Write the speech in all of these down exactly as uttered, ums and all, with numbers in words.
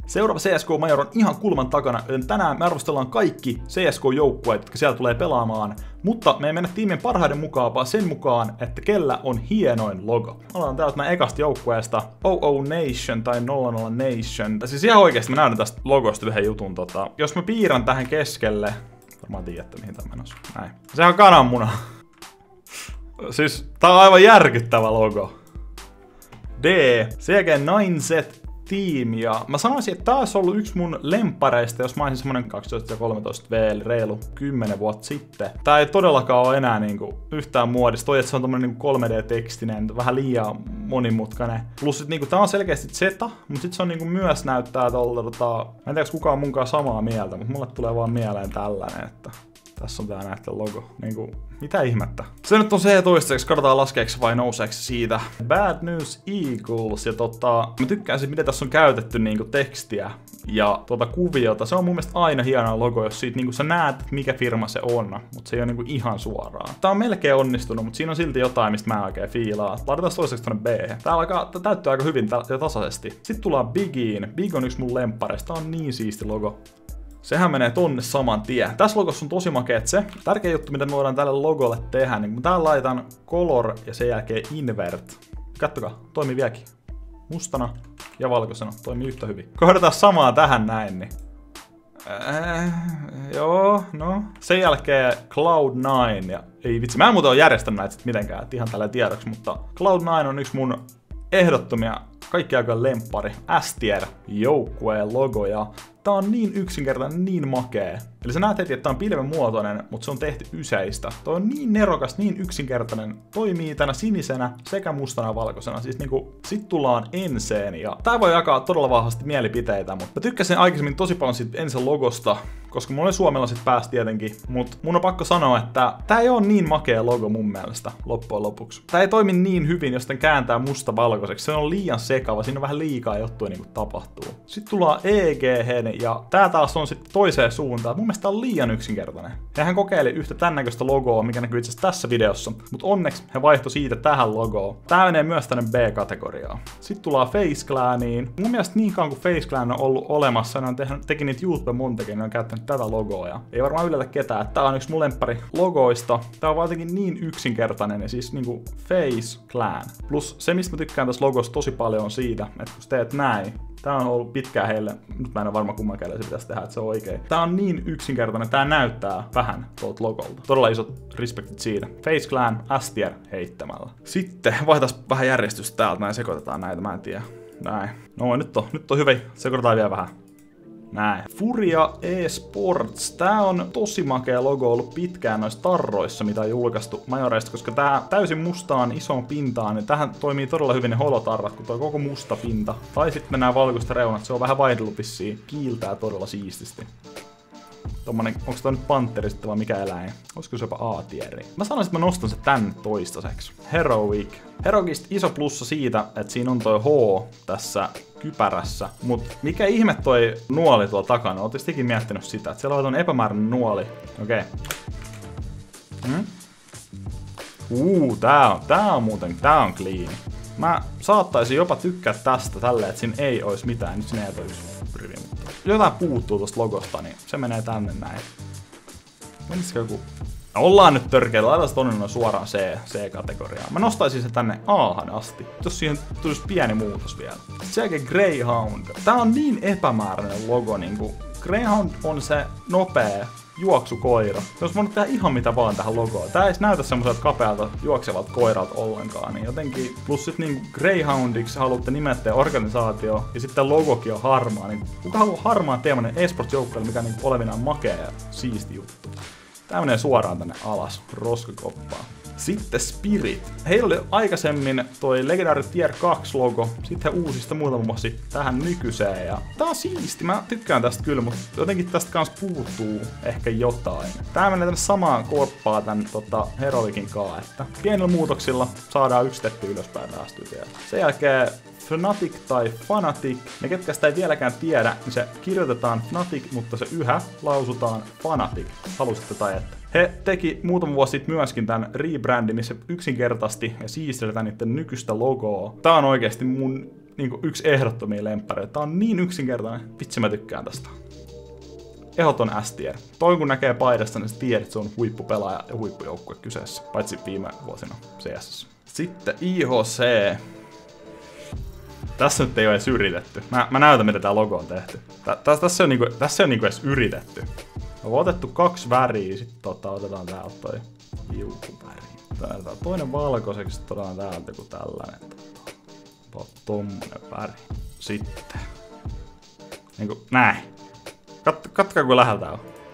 Seuraava C S G O-major on ihan kulman takana, joten tänään me arvostellaan kaikki C S G O-joukkueet, jotka siellä tulee pelaamaan. Mutta me ei mennä tiimien parhaiden mukaan, vaan sen mukaan, että kellä on hienoin logo. Aloitan täältä mä ekasta joukkueesta O O Nation tai nolla nolla Nation. Siis ihan oikeesti mä näytän tästä logosta yhden jutun. Tota. Jos mä piirrän tähän keskelle... Varmaan tiedätte mihin tää on menossa. Näin. Sehän on kananmuna. Siis tää on aivan järkyttävä logo. D. Sen jälkeen nine Z Team, ja mä sanoisin, että tää olisi ollut yksi mun lempareista, jos mä olisin semmonen kaksitoista kolmetoista V, eli reilu kymmenen vuotta sitten. Tää ei todellakaan ole enää niinku yhtään muodista. Toi, että se on tommonen niinku kolme D-tekstinen, vähän liian monimutkainen. Plus sit niinku tää on selkeästi Zeta, mut sit se on niinku myös näyttää tolta tota... Mä en tiedä, kukaan on munkaan samaa mieltä, mut mulle tulee vaan mieleen tällainen, että... Tässä on tää näitten logo. Niinku, mitä ihmettä? Se nyt on se toistaiseksi, katsotaan laskeeksi vai nouseeksi siitä. Bad News Eagles, ja tota, mä tykkään siitä, miten tässä on käytetty niinku tekstiä ja tota kuviota. Se on mun mielestä aina hieno logo, jos siitä niinku sä näet, mikä firma se on, mutta se ei ole niinku ihan suoraan. Tää on melkein onnistunut, mutta siinä on silti jotain, mistä mä oikein fiilaa. Laitetaan toiseksi tonne B. Tää alkaa, tää täyttyy aika hyvin ja tasaisesti. Sitten tullaan Bigiin. Big on yksi mun lemppareista. Tää on niin siisti logo. Sehän menee tonne saman tien. Tässä logossa on tosi makeet se. Tärkeä juttu, mitä me voidaan tälle logolle tehdä, niin kun täällä laitan color ja sen jälkeen invert. Kattokaa, toimii vieläkin. Mustana ja valkoisena. Toimii yhtä hyvin. Kohdataan samaa tähän näin, niin. Äh, joo, no. Sen jälkeen Cloud nine ja... Ei vitsi, mä en muuten ole järjestänyt näitä sit mitenkään, et ihan tällä tiedoksi, mutta Cloud nine on yksi mun ehdottomia kaikki aikojen lemppari S-tier joukkueen logo, ja tää on niin yksinkertainen, niin makee. Eli sä näet heti, että tää on pilven muotoinen, mutta se on tehty yseistä. Toi on niin nerokas, niin yksinkertainen, toimii tänä sinisenä sekä mustana ja valkoisena. Siis niinku, sit tullaan enseen, ja tää voi jakaa todella vahvasti mielipiteitä, mutta mä tykkäsin aikaisemmin tosi paljon siitä ensin logosta, koska mulla oli suomalaiset päässä tietenkin, mutta mun on pakko sanoa, että tää ei oo niin makea logo mun mielestä loppujen lopuksi. Tää ei toimi niin hyvin, jos tän kääntää musta valkoiseksi. Se on liian sekava, siinä on vähän liikaa juttuja niinku tapahtuu. Sitten tullaan E G-hen, ja tää taas on sitten toiseen suuntaan. Mun mielestä tää on liian yksinkertainen. Ja hän kokeili yhtä tän näköistä logoa, mikä näkyy itse asiassa tässä videossa, mutta onneksi he vaihtoi siitä tähän logoon. Tää menee myös tänne B-kategoriaan. Sitten tullaan Face Claniin. Mun mielestä niin kauan kuin Face Clan on ollut olemassa, ne on tehnyt, teki niitä YouTube montakin, ne on käyttänyt tätä logoa, ja ei varmaan yllätä ketään. Tää on yksi mun lemppari logoista. Tää on jotenkin niin yksinkertainen, ja siis niinku Face Clan. Plus se, mistä mä tykkään tässä logossa tosi paljon on siitä, että kun teet näin, tää on ollut pitkään heille, nyt mä en ole varma kumman kädellä se pitäisi tehdä, että se on oikein. Tää on niin yksinkertainen, tää näyttää vähän tuolta logolta. Todella isot respektit siitä. Face Clan, S-tier heittämällä. Sitten vaihtais vähän järjestystä täältä, näin sekoitetaan näitä, mä en tiedä. Näin. No nyt on, nyt on hyvä, sekoitetaan vielä vähän. Näin. Furia eSports. Tää on tosi makea logo ollut pitkään noissa tarroissa, mitä on julkaistu majoreista, koska tää täysin mustaan isoon pintaan, niin tähän toimii todella hyvin ne holotarrat, kun tuo koko musta pinta. Tai sitten nämä valkoiset reunat, se on vähän vaihdellut vissiin. Kiiltää todella siististi. Tommonen, onks tää nyt panteri sitten vai mikä eläin? Olisiko se jopa A-tieri? Mä sanoisin, että mä nostan se tän toistaiseksi. Heroic. Heroicista iso plussa siitä, että siinä on toi H tässä kypärässä. Mut mikä ihme toi nuoli tuolla takana? Ootte sitäkin miettinyt sitä, että siellä on epämääräinen nuoli. Okei. Okay. Hmm? Uu, tää on, tää on muuten, tää on clean. Mä saattaisin jopa tykkää tästä tälleen, että siinä ei ois mitään. Nyt siinä ei toi rivi, mutta jotain puuttuu tosta logosta, niin se menee tänne näin. Menisikö joku... No, ollaan nyt törkeitä, laitetaan tonne noin suoraan C, C-kategoriaan. Mä nostaisin se tänne A:han asti, jos siihen tulisi pieni muutos vielä. Sen jälkeen Greyhound. Tää on niin epämääräinen logo, niinku. Greyhound on se nopea juoksukoira. Jos voinut tehdä ihan mitä vaan tähän logoon. Tää ei näytä semmoiselta kapealta juoksevalta koiralta ollenkaan, niin jotenkin. Plus sit niinku Greyhoundiksi haluatte nimettää organisaatio, ja sitten logokin on harmaa. Niin kuka haluaa harmaa teemainen eSports-joukkueelle, mikä on niinku olevinaan makea ja siisti juttu. Tää menee suoraan tänne alas, roskakoppaan. Sitten Spirit. Heillä oli aikaisemmin toi Legendary Tier kaksi logo, sitten he uusista muutama vuosi tähän nykyiseen. Ja tää on siisti, mä tykkään tästä kyllä, mutta jotenkin tästä kans puuttuu ehkä jotain. Tää menee tänne samaan koppaan tän tota, Heroicin kaa, että pienillä muutoksilla saadaan yksi steppi ylöspäin päästyä vielä. Sen jälkeen Fnatic tai Fanatic. Ne ketkä sitä ei vieläkään tiedä, niin se kirjoitetaan Fnatic, mutta se yhä lausutaan Fanatic. Halusitte tai ette. He teki muutama vuosi sitten myöskin tämän rebrandin, missä yksinkertaisesti ja siistetään niiden nykyistä logoa. Tää on oikeesti mun niinku yksi ehdottomia lemppareita. Tää on niin yksinkertainen. Vitsi, mä tykkään tästä. Ehdoton S-tier. Toi kun näkee paidasta, niin sä tiedät, että se on huippupelaaja ja huippujoukkue kyseessä. Paitsi viime vuosina C S. Sitten I H C. Tässä nyt ei ole edes yritetty. Mä, mä näytän, mitä tää logo on tehty. Tä, tässä, on niinku, tässä ei ole niinku edes yritetty. On otettu kaksi väriä, sit tota, otetaan täältä toi liukuväri. Tää toinen valkoiseksi, sit otetaan täältä joku tällainen. Tota, tommonen väri. Sitten. Niinku näin. Kat, katsokaa kun läheltä on.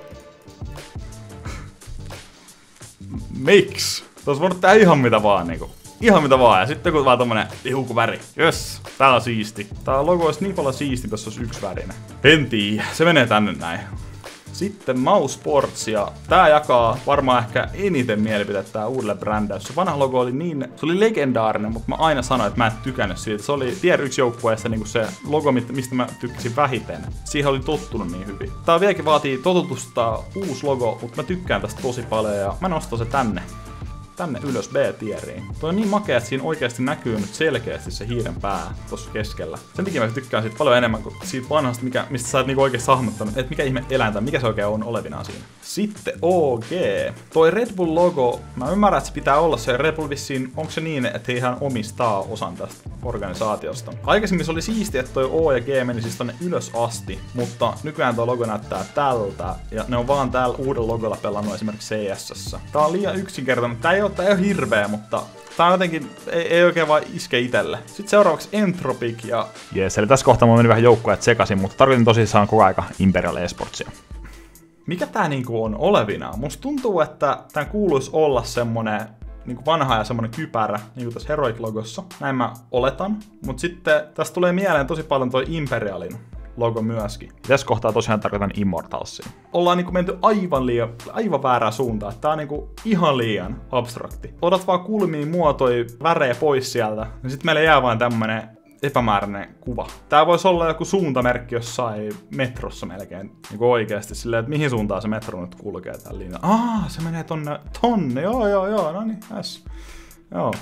Miksi? Tuossa voinut tehdä ihan mitä vaan niinku. Ihan mitä vaan, ja sitten kun vaan tommonen liukuväri. Jöss, tää on siisti. Tää logo olisi niin paljon siisti, jos olisi yksi värinen. En tiedä, se menee tänne näin. Sitten Mouse Sports, ja tää jakaa varmaan ehkä eniten mielipiteitä tää uudelle brändäys. Se vanha logo oli niin, se oli legendaarinen, mutta mä aina sanoin, että mä en tykännyt siitä. Se oli tier yksi joukkueessa niinku se logo, mistä mä tykkäsin vähiten. Siihen oli tottunut niin hyvin. Tää vieläkin vaatii totutusta uusi logo, mutta mä tykkään tästä tosi paljon ja mä nostan se tänne. Tänne ylös B-tieriin. Toi on niin makea, että siinä oikeasti näkyy nyt selkeästi se hiiren pää tossa keskellä. Sen takia mä tykkään siitä paljon enemmän kuin siitä vanhasta, mikä, mistä sä oot niinku oikeesti hahmottanut, että mikä ihme eläintä, mikä se oikein on olevinaan siinä. Sitten O G. Toi Red Bull logo, mä ymmärrän, että se pitää olla se Red Bull vissiin, onko se niin, että he ihan omistaa osan tästä organisaatiosta. Aikaisemmin se oli siistiä, että toi O ja G meni siis tonne ylös asti, mutta nykyään toi logo näyttää tältä, ja ne on vaan täällä uudella logolla pelannut esimerkiksi C S. Tää on liian yksinkertainen, tää ei oo, tää ei oo hirveä, mutta tää on jotenkin, ei, ei oikein vaan iske itelle. Sitten seuraavaksi Entropic ja... Jees, eli tässä kohtaa mä menin vähän joukkueet sekaisin, mutta tarkoitin tosissaan koko aika Imperial Esportsia. Mikä tää niinku on olevinaan? Musta tuntuu, että tän kuuluisi olla semmonen niinku vanha ja semmonen kypärä, niinku tässä Heroic-logossa. Näin mä oletan. Mut sitten tästä tulee mieleen tosi paljon toi Imperialin logo myöskin. Tässä kohtaa tosiaan tarkoitan Immortalsia. Ollaan niinku menty aivan liian, aivan väärään suuntaan. Tää on niinku ihan liian abstrakti. Otat vaan kulmiin muotoja, värejä pois sieltä, niin sit meille jää vaan tämmönen epämääräinen kuva. Tää voisi olla joku suuntamerkki jossain metrossa melkein. Niinku oikeesti silleen, että mihin suuntaan se metro nyt kulkee tällä linjalla. Aa, se menee tonne, tonne, joo joo joo, no niin, yes. Joo.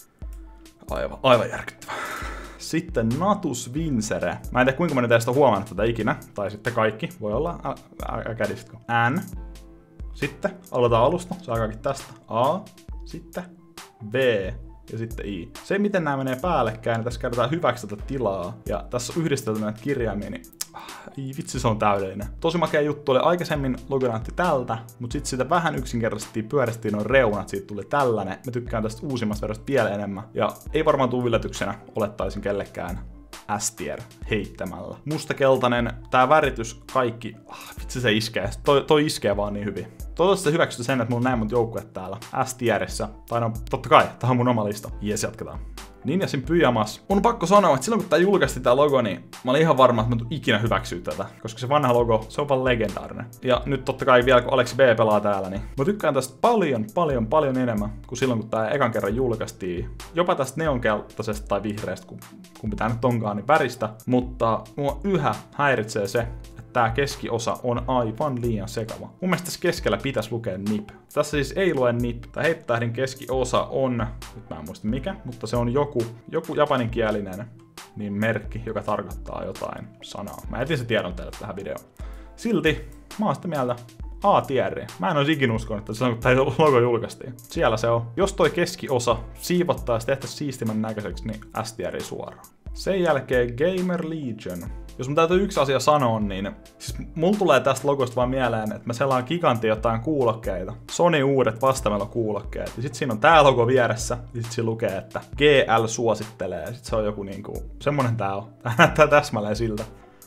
Aivan, aivan järkyttävää. Sitten Natus Vincere. Mä en tiedä kuinka moni teistä on huomannut tätä ikinä, tai sitten kaikki, voi olla, älkää diskitko. N. Sitten, aloitetaan alusta, saakaakin tästä. A, sitten B. Ja sitten I. Se, miten nämä menee päällekkäin, niin tässä käytetään hyväksi tätä tilaa. Ja tässä on yhdistelty näitä kirjaimia, niin ah, ei vitsi, se on täydellinen. Tosi makea juttu oli aikaisemmin logo näytti tältä, mutta sitten sitä vähän yksinkertaisesti pyöristettiin noin reunat, siitä tuli tällainen. Mä tykkään tästä uusimmasta versiosta vielä enemmän. Ja ei varmaan tule yllätyksenä, olettaisin kellekään S-tier heittämällä. Mustakeltainen, tää väritys, kaikki, ah, vitsi se iskee. Toi, toi iskee vaan niin hyvin. Toivottavasti hyväksytte sen, että mulla on näin monta joukkuetta täällä S-tierissä. Tai no, totta kai, tää on mun oma lista. Jes, jatketaan. Ninjasin pyjamas. Mun on pakko sanoa, että silloin kun tää julkaistiin tää logo, niin mä olin ihan varma, että mä tuun ikinä hyväksyä tätä. Koska se vanha logo, se on vaan legendaarinen. Ja nyt totta kai vielä kun Aleksi B pelaa täällä, niin mä tykkään tästä paljon, paljon, paljon enemmän kuin silloin kun tää ekan kerran julkaistiin. Jopa tästä neonkeltaisesta tai vihreästä, kumpi tää nyt onkaan, niin väristä. Mutta mua yhä häiritsee se, tää keskiosa on aivan liian sekava. Mun mielestä tässä keskellä pitäisi lukea nip. Tässä siis ei lue nip. Tää heittähdin keskiosa on, nyt mä en muista mikä, mutta se on joku, joku japaninkielinen niin merkki, joka tarkoittaa jotain sanaa. Mä etin se tiedon teille tähän videoon. Silti, mä oon sitä mieltä A-tieri. Mä en olisi ikin uskonut, että silloin kun tää logo julkaistiin. Siellä se on. Jos toi keskiosa siivottaisi tehtäisiin siistimän näköiseksi, niin S-tieri suoraan. Sen jälkeen Gamer Legion. Jos mun täytyy yksi asia sanoa, niin siis mulla tulee tästä logosta vaan mieleen, että mä selaan gigantin jotain kuulokkeita. Sony uudet vastamelokuulokkeet. Ja sit siinä on tää logo vieressä. Ja sit siinä lukee, että G L suosittelee. Ja sit se on joku niinku, semmonen tää on. Tää näyttää täsmälleen siltä.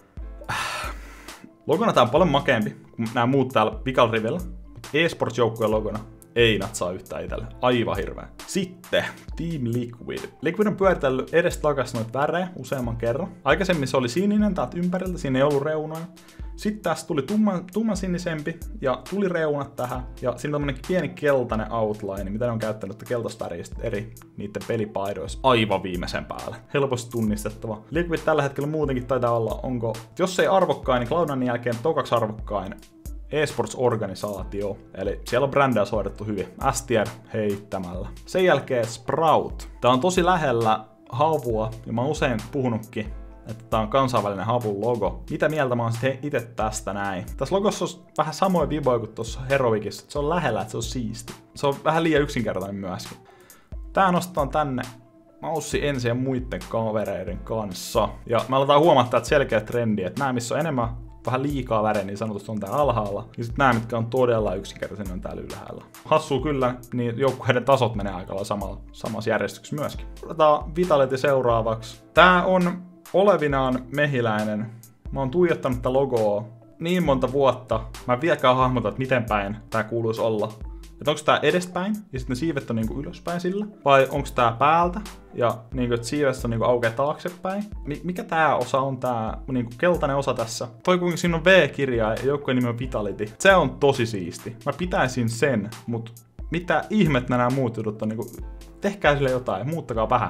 Logona tää on paljon makeampi kuin nämä muut täällä pikalla rivillä. eSports-joukkueen logona ei natsaa yhtään itselle. Aivan hirveä. Sitten Team Liquid. Liquid on pyöritellyt edes takas noita värejä useamman kerran. Aikaisemmin se oli sininen täältä ympäriltä, siinä ei ollut reunoja. Sitten tästä tuli tumman, tumman sinisempi ja tuli reunat tähän. Ja siinä on tämmönen pieni keltainen outline, mitä ne on käyttänyt keltaista väristä eri niiden pelipaidoissa aivan viimeisen päälle. Helposti tunnistettava. Liquid tällä hetkellä muutenkin taitaa olla, onko, jos ei arvokkain, niin Cloud ninein jälkeen tokaksi arvokkain eSports-organisaatio, eli siellä on brändejä hoidettu hyvin. S-tier heittämällä. Sen jälkeen Sprout. Tää on tosi lähellä havua, ja mä oon usein puhunutkin, että tää on kansainvälinen havun logo. Mitä mieltä mä oon sit itse tästä näin? Tässä logossa on vähän samoin viboja kuin tuossa Heroicissa, se on lähellä, että se on siisti. Se on vähän liian yksinkertainen myöskin. Tää nostetaan tänne maussi ensin ja muiden kavereiden kanssa. Ja me aletaan huomata, että selkeä trendi, että nämä missä on enemmän vähän liikaa värejä, niin sanotusti on täällä alhaalla. Ja sitten nämä, mitkä on todella yksinkertaisia, on täällä ylhäällä. Hassua kyllä, niin joukkueiden tasot menee aika lailla samalla, samassa järjestyksessä myöskin. Otetaan Vitality seuraavaksi. Tää on olevinaan mehiläinen. Mä oon tuijottanut tätä logoa niin monta vuotta. Mä en vieläkään hahmota, että miten päin tää kuuluisi olla. Että onko tää edespäin ja sitten ne siivet on niinku ylöspäin sillä? Vai onko tää päältä ja niinku, että siivet on niinku aukeaa taaksepäin? Mikä tää osa on tää niinku keltainen osa tässä? Toi kuinka siinä on V-kirja ja joukkueen nimi on Vitality. Se on tosi siisti. Mä pitäisin sen, mut mitä ihmettä nämä muut jutut on niinku... Tehkää sille jotain, muuttakaa vähän.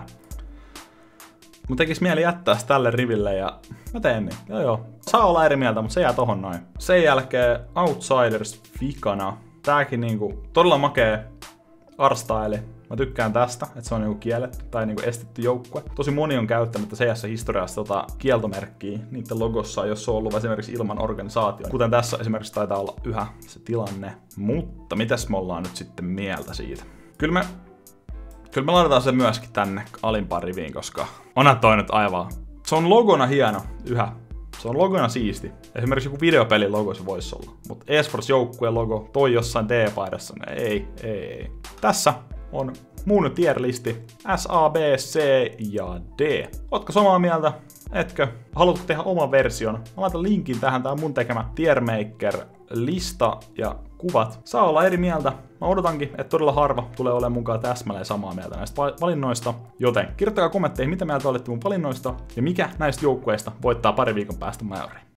Mun tekis mieli jättää tälle riville ja mä teen niin. Joo joo. Saa olla eri mieltä, mutta se jää tohon noin. Sen jälkeen Outsiders vikana. Tääkin niinku todella makee artstyle. Mä tykkään tästä, että se on niinku kielletty tai niinku estetty joukkue. Tosi moni on käyttänyt C S-historiassa tota kieltomerkkiä niiden logossa, jos se on ollut esimerkiksi ilman organisaatio. Kuten tässä esimerkiksi taitaa olla yhä se tilanne. Mutta mitäs me ollaan nyt sitten mieltä siitä? Kyllä me, kyllä me laitetaan se myöskin tänne alimpaan riviin, koska onhan toi nyt aivan... Se on logona hieno yhä. Se on logona siisti. Esimerkiksi joku videopelin logo se voisi olla. Mutta eSports joukkueen logo, toi jossain D-paidassa, ei, ei, ei. Tässä on mun tier-listi S, A, B, C ja D. Ootko samaa mieltä? Etkö? Haluatko tehdä oman version? Mä laitan linkin tähän, tää on mun tekemä Tiermaker-lista ja kuvat. Saa olla eri mieltä. Mä odotankin, että todella harva tulee olemaan mukaan täsmälleen samaa mieltä näistä valinnoista. Joten kirjoittakaa kommentteihin, mitä mieltä olette mun valinnoista ja mikä näistä joukkueista voittaa pari viikon päästä majoriin.